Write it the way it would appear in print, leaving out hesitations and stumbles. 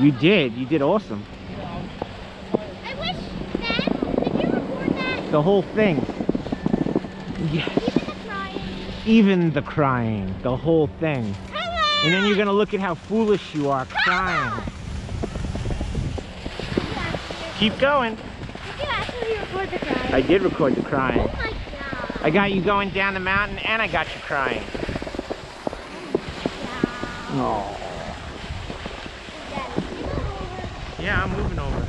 You did awesome. I wish, Dad, did you record that? The whole thing. Yes. Even the crying. Even the crying. The whole thing. Come on! And then you're gonna look at how foolish you are crying. Keep going. Did you actually record the crying? I did record the crying. Oh my god. I got you going down the mountain and I got you crying. Yeah. Oh. Dad, can you go over? Yeah, I'm moving over.